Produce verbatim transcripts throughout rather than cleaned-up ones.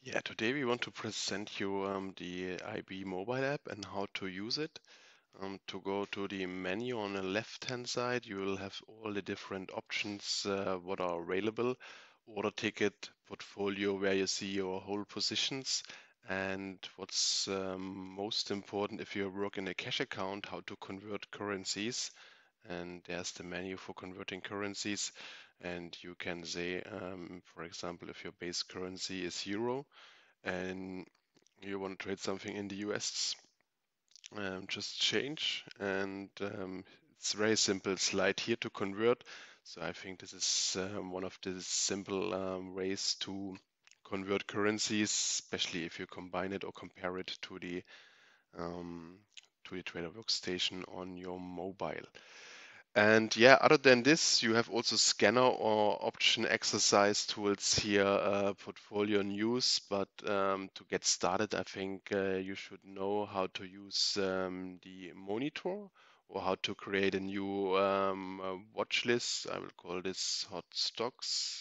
Yeah, today we want to present you um, the I B mobile app and how to use it. Um, to go to the menu on the left-hand side, you will have all the different options uh, what are available. Order ticket, portfolio, where you see your whole positions, and what's um, most important if you work in a cash account, how to convert currencies. And there's the menu for converting currencies. And you can say, um, for example, if your base currency is euro, and you want to trade something in the U S, um, just change, and um, it's very simple. Slide here to convert. So I think this is um, one of the simple um, ways to convert currencies, especially if you combine it or compare it to the um, to the trader workstation on your mobile. And yeah, other than this, you have also scanner or option exercise tools here, uh, portfolio news. But um, to get started, I think uh, you should know how to use um, the monitor or how to create a new um, uh, watch list. I will call this hot stocks.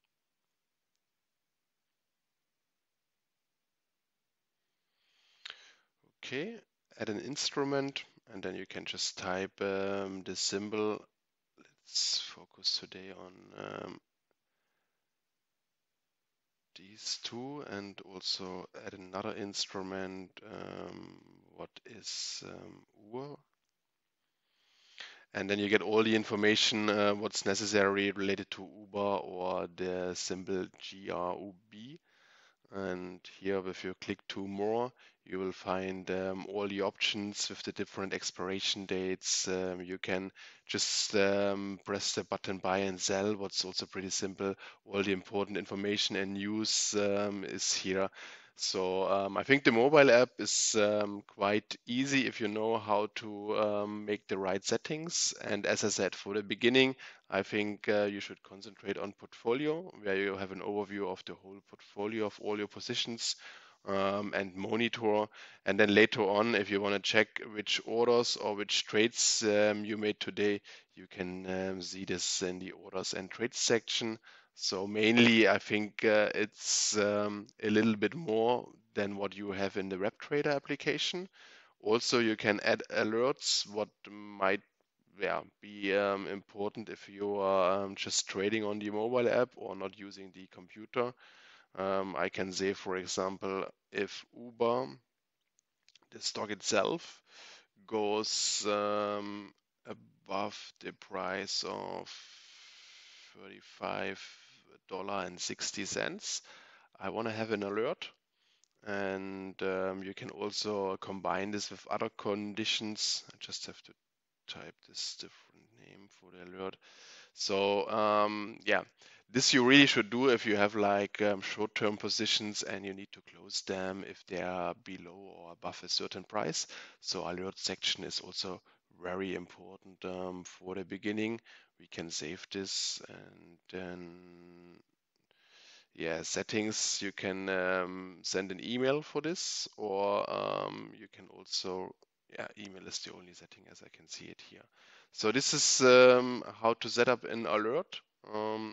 Okay, add an instrument, and then you can just type um, the symbol. Let's focus today on um, these two, and also add another instrument. Um, what is um, Uhr? And then you get all the information uh, what's necessary related to Uber or the symbol G R U B. And here, if you click to more, you will find um, all the options with the different expiration dates. Um, you can just um, press the button buy and sell, what's also pretty simple. All the important information and news um, is here. So um, I think the mobile app is um, quite easy if you know how to um, make the right settings. And as I said, for the beginning, I think uh, you should concentrate on portfolio, where you have an overview of the whole portfolio of all your positions, um, and monitor. And then later on, if you want to check which orders or which trades um, you made today, you can um, see this in the orders and trades section. So mainly, I think uh, it's um, a little bit more than what you have in the WebTrader application. Also, you can add alerts, what might yeah, be um, important if you are um, just trading on the mobile app or not using the computer. Um, I can say, for example, if Uber, the stock itself, goes um, above the price of thirty-five dollars and sixty cents, I want to have an alert. And um, you can also combine this with other conditions. I just have to type this different name for the alert. So um, yeah, this you really should do if you have like um, short-term positions and you need to close them if they are below or above a certain price. So alert section is also very important um, for the beginning. We can save this, and then yeah, settings, you can um, send an email for this, or um, you can also, yeah, email is the only setting as I can see it here. So this is um, how to set up an alert. Um,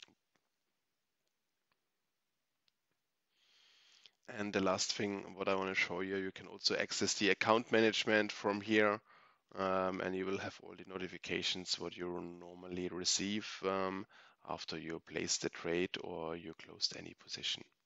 and the last thing what I want to show you, you can also access the account management from here, um, and you will have all the notifications what you normally receive um, after you place the trade or you closed any position.